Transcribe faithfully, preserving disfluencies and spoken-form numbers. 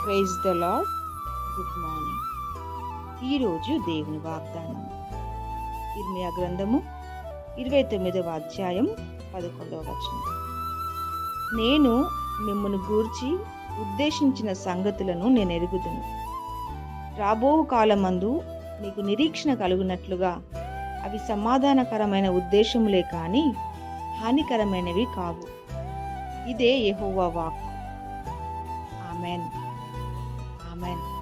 Praise the Lord. Good morning. ఈరోజు దేవుని వాగ్దానం ఇర్మియా గ్రంథము ఇరవై తొమ్మిదవ అధ్యాయం పదకొండవ వచనం. నేను మిమ్మును గూర్చి ఉద్దేశించిన సంగతులను నేను ఎరుగుదును. రాబో కాలమందు మీకు నిరీక్షణ కలుగునట్లుగా అవి సమాధానకరమైన ఉద్దేశములే కానీ హానికరమైనవి కావు. ఇదే యెహోవా వాక్కు. ఆమెన్. ఆమెన్.